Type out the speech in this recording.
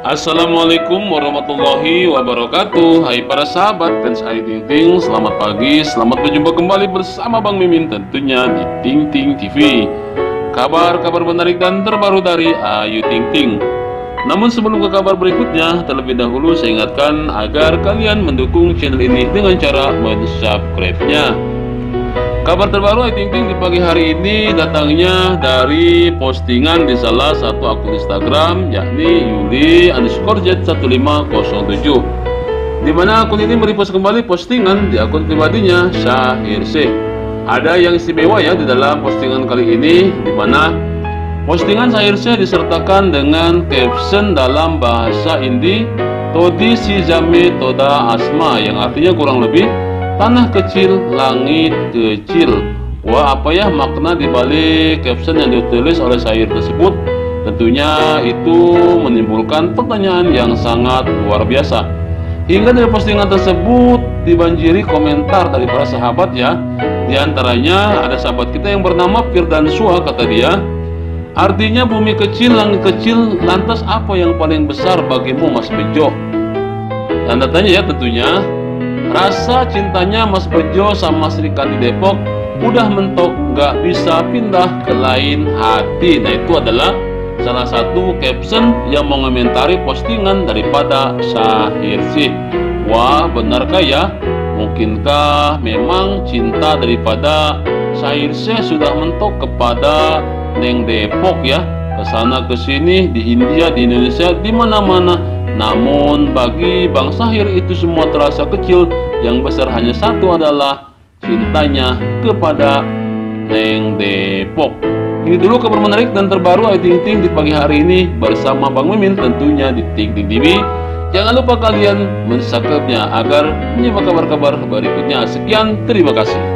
Assalamualaikum warahmatullahi wabarakatuh. Hai para sahabat fans Ayu Ting Ting, selamat pagi, selamat berjumpa kembali bersama Bang Mimin tentunya di Ting Ting TV. Kabar-kabar menarik dan terbaru dari Ayu Ting Ting. Namun sebelum ke kabar berikutnya, terlebih dahulu saya ingatkan agar kalian mendukung channel ini dengan cara mensubscribe-nya. Kabar terbaru Ayu Ting Ting di pagi hari ini datangnya dari postingan di salah satu akun Instagram, yakni Yuli_Z1507, di mana akun ini merepost kembali postingan di akun pribadinya Syahir Syekh. Ada yang istimewa ya di dalam postingan kali ini, di mana postingan Syahir Syekh disertakan dengan caption dalam bahasa Hindi Todi si Zame Toda Asma, yang artinya kurang lebih tanah kecil, langit kecil. Wah, apa ya makna dibalik caption yang ditulis oleh Syahir tersebut? Tentunya itu menimbulkan pertanyaan yang sangat luar biasa. Hingga dari postingan tersebut dibanjiri komentar dari para sahabat ya. Di antaranya ada sahabat kita yang bernama Firdansua, kata dia, artinya bumi kecil, langit kecil, lantas apa yang paling besar bagimu Mas Bejo? Tanda tanya ya tentunya. Rasa cintanya Mas Bejo sama Sri Kandi Depok udah mentok, gak bisa pindah ke lain hati. Nah, itu adalah salah satu caption yang mengomentari postingan daripada Syahir Syekh. Wah, benarkah ya? Mungkinkah memang cinta daripada Syahir Syekh sudah mentok kepada Neng Depok ya? Kesana kesini di India, di Indonesia, di mana-mana. Namun bagi Bang Syahir itu semua terasa kecil. Yang besar hanya satu, adalah cintanya kepada Neng Depok. Ini dulu kabar menarik dan terbaru Ayu Ting Ting di pagi hari ini bersama Bang Mimin tentunya di Ting Ting TV. Jangan lupa kalian mensubscribe-nya agar menyimak kabar-kabar berikutnya. Sekian, terima kasih.